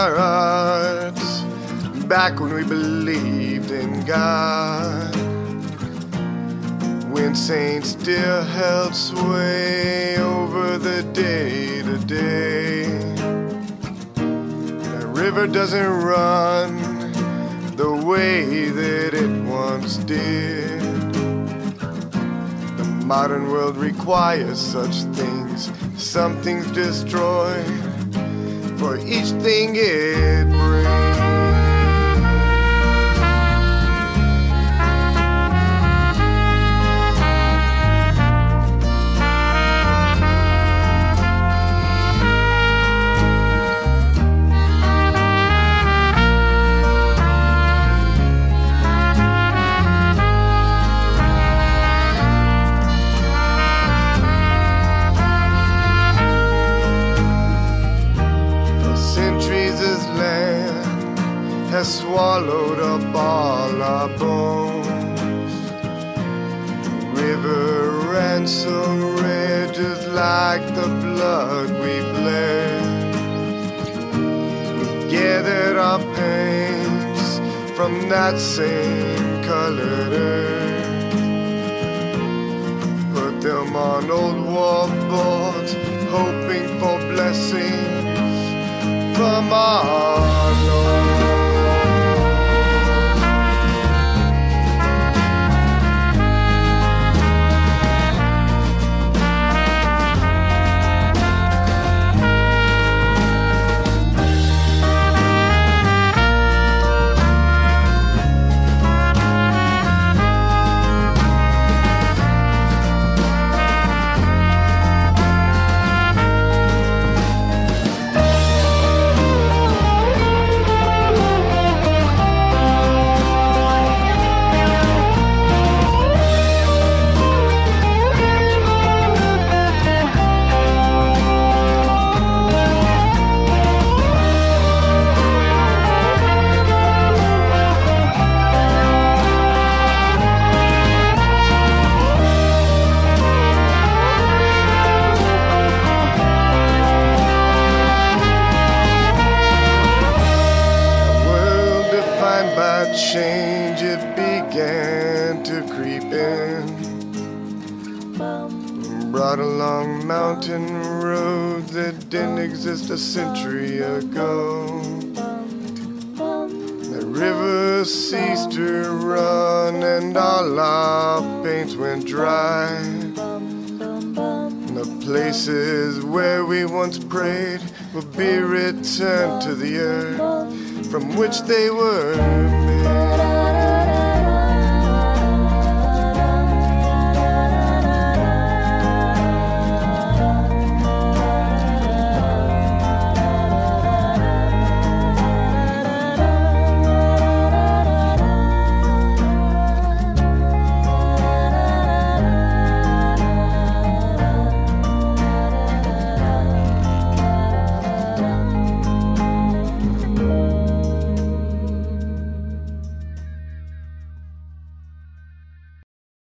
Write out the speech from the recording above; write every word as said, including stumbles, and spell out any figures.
our hearts back when we believed in God, when saints still held sway over the day-to-day. The river doesn't run the way that it once did. The modern world requires such things. Some things destroy for each thing it brings. Has swallowed up all our bones. The river ran so red, just like the blood we bled. We gathered our paints from that same colored earth, put them on old war boards, hoping for blessings from our Lord. Change, it began to creep in, brought along mountain roads that didn't exist a century ago. The river ceased to run and all our paints went dry. The places where we once prayed will be returned to the earth from which they were made.